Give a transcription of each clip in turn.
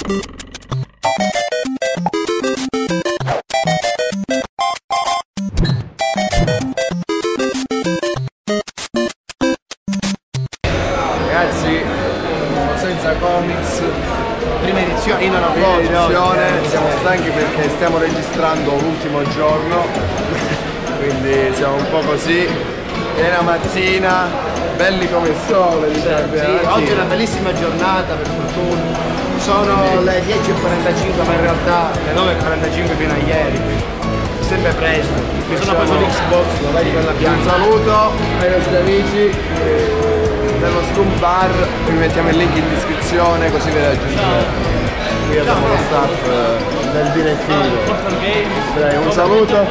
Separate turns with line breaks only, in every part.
Ragazzi, Senza Comics,
prima edizione,
siamo stanchi perché stiamo registrando l'ultimo giorno, quindi siamo un po' così, piena mattina, belli come il sole.
Sì, oggi è una bellissima giornata per fortuna, sono le 10:45 ma in realtà le 9:45 fino a ieri, sempre presto, mi sono preso l'Xbox, lo vedi quella bianca.
Un saluto ai nostri amici dello Scum Bar, vi mettiamo il link in descrizione così vi raggiungete. Qui abbiamo lo staff del direttivo. Dai, un saluto.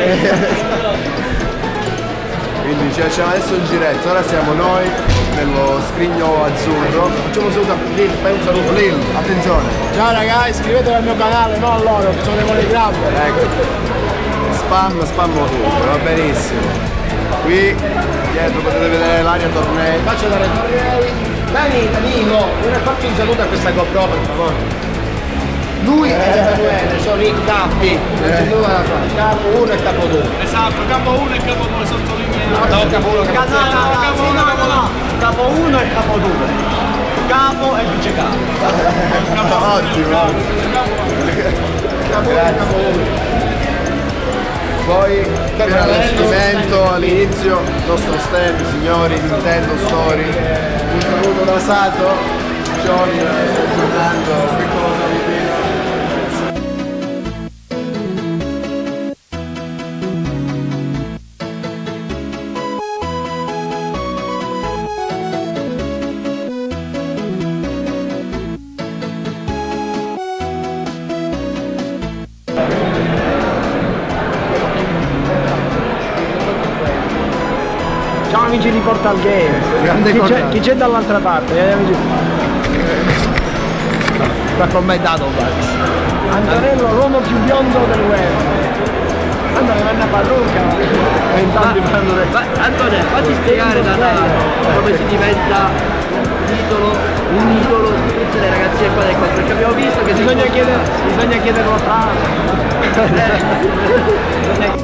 Quindi ci facciamo adesso il giretto, ora siamo noi nello scrigno azzurro. Facciamo un saluto a Lil, fai un saluto Lil, attenzione.
Ciao ragazzi, iscrivetevi al mio canale, non a loro, che sono dei monogrammi.
Ecco. Spam ovunque, va benissimo. Qui dietro potete vedere l'area tornei.
Faccio dare tornei. Danilo, vieni a farci un saluto a questa GoPro per favore. Lui e Emanuele sono i capi, non c'è nulla da fare. Capo 1 e capo 2.
Esatto, capo 1 e capo 2 sottolineo.
No, capo 1 capo 2. Capo 1 e capo 2. Capo e vice capo.
Ottimo.
Capo 1 e capo 1.
Poi per l'allestimento all'inizio il nostro stand, signori, Nintendo Story. Un saluto da Sato, John sta giocando, piccolo salutino.
Ciao amici di Portal Games, chi c'è dall'altra parte? Amici.
Sta con me dato
Antonello, l'uomo più biondo del web. Antonello, una parrucca. E intanto
Antonello, fatti spiegare da come si diventa un idolo di tutte le ragazzine qua del corso, perché abbiamo visto che
bisogna chiederlo a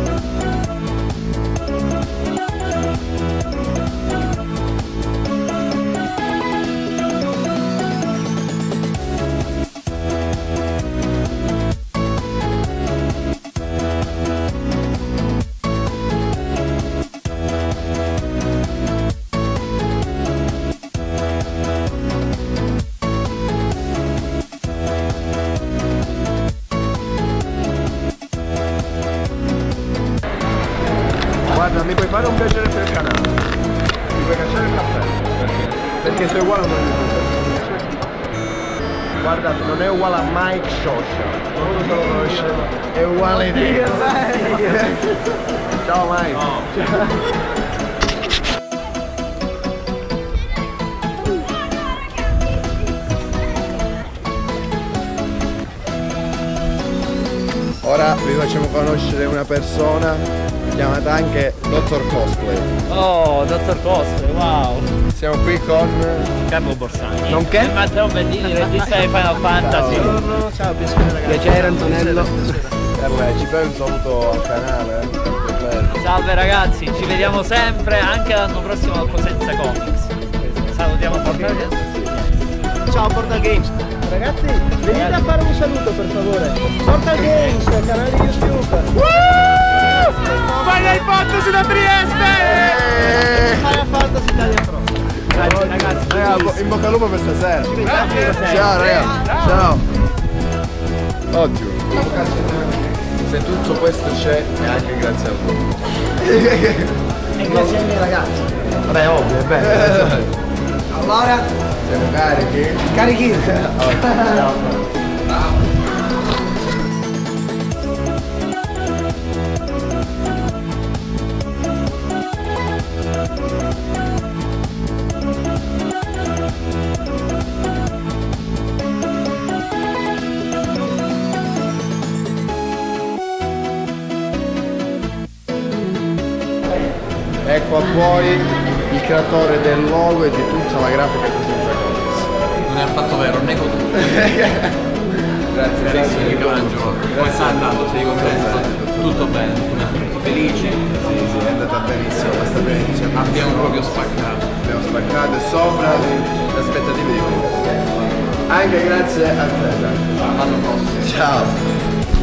Guarda, mi puoi fare un piacere per il canale? Mi puoi cacciare il cappello? Perché sei uguale a me. Guarda, non è uguale a Mike Shosha. Non lo conosce. È uguale a te. Ciao Mike. Ciao. Ora vi facciamo conoscere una persona chiamata anche Dottor Cosplay.
Oh, Dottor Cosplay, wow!
Siamo qui con
Carlo Borsani.
Nonché
Matteo Bendini, regista di Final Fantasy.
Ciao, piacere ragazzi.
Piacere Antonello.
Carla, ci fai un saluto al canale?
Salve ragazzi, ci vediamo sempre, anche l'anno prossimo al Cosenza Comics. Salutiamo Portal Games.
Ciao Portal Games. Ragazzi, venite a fare un saluto per favore. Portal Games, canale di YouTube.
Final Fantasy da Trieste!
Final Fantasy Italia Pro.
Ragazzi, in bocca al lupo per stasera.
Grazie.
Ciao raga. Ciao. Ottimo. Se tutto questo c'è è anche grazie a voi.
E grazie ai miei ragazzi.
Vabbè, ovvio, è bello.
Allora,
Siamo carichi?
carichi.
Ecco a voi il creatore del logo e di tutta la grafica Cosenza Comics.
Non è affatto vero, nego tu. Tutto bene, felici.
Sì, è andata benissimo questa benissimo.
Abbiamo proprio spaccato.
Abbiamo spaccato sopra le aspettative di tutti. Anche grazie a te.
L'anno prossimo.
Ciao.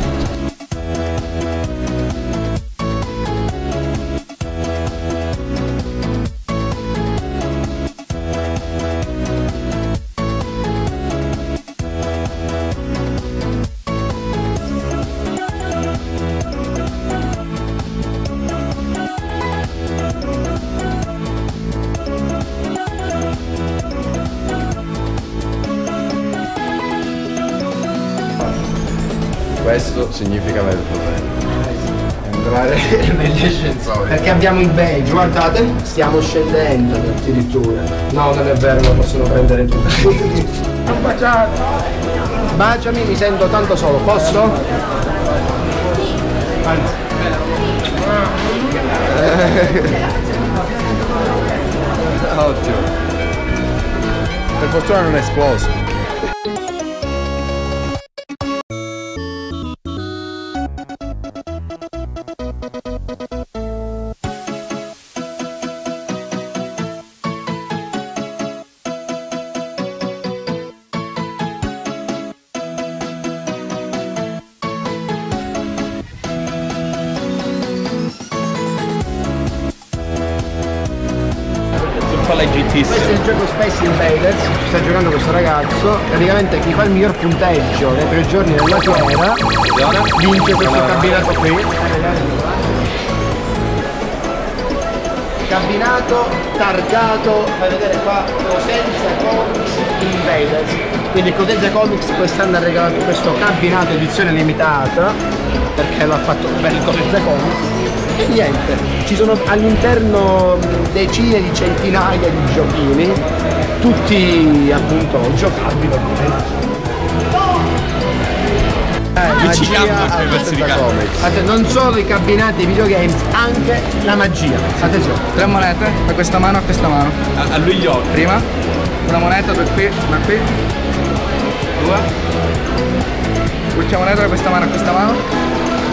Questo significa avere il problema. Entrare negli ascensori.
Perché abbiamo il badge, guardate, stiamo scendendo addirittura. No, non è vero, lo possono prendere tutti. Un baciato! Baciami, mi sento tanto solo, posso? Anzi.
Ottimo. Per fortuna non è esploso.
Questo è il gioco Space Invaders, ci sta giocando questo ragazzo, praticamente chi fa il miglior punteggio nei 3 giorni della fiera vince questo cabinato qui. Cabinato, targato, fai vedere qua, Cosenza Comics Invaders. Quindi Cosenza Comics quest'anno ha regalato questo cabinato edizione limitata, perché l'ha fatto per Cosenza Comics. E niente, ci sono all'interno decine di centinaia di giochini, tutti appunto giocabili ovviamente. Magia a Cosenza Comics. Non solo i cabinati videogames, anche la magia. Attenzione.
3 monete da questa mano a questa mano.
A lui gli occhi.
Prima, una moneta da qui, 2. Ultima moneta da questa mano a questa mano.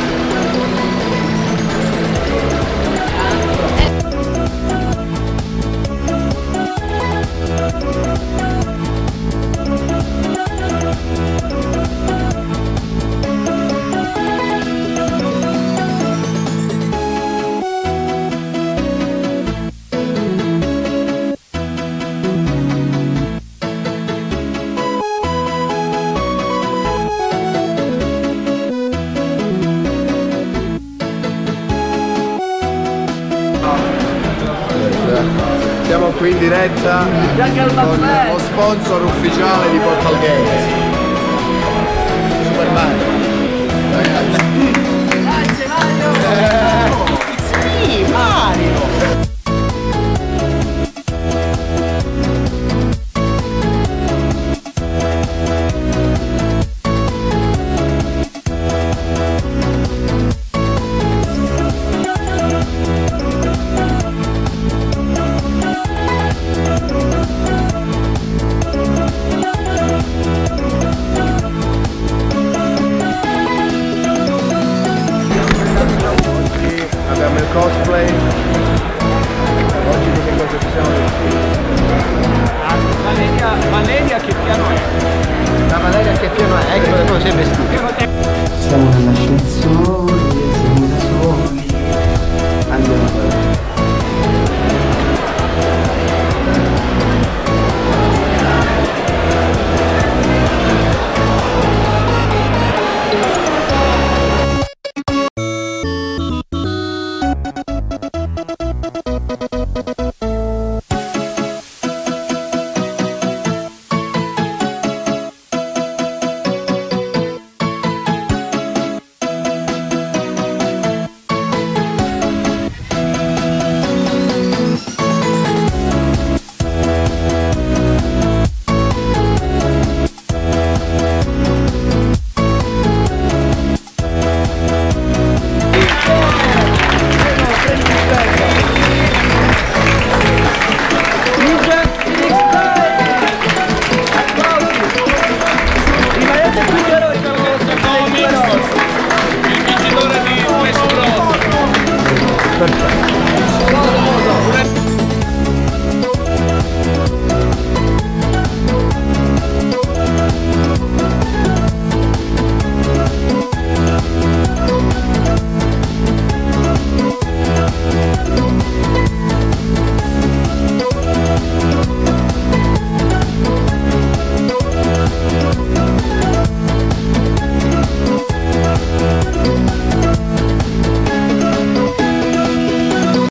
Siamo qui in diretta con lo sponsor ufficiale di Portal Games, Super Mario.
Grazie Mario! Sì, Mario!
Abbiamo il cosplay. Oggi di che cosa ci siamo vestiti?
Valeria che piano è?
La Valeria che piano è? Ecco come sei vestito.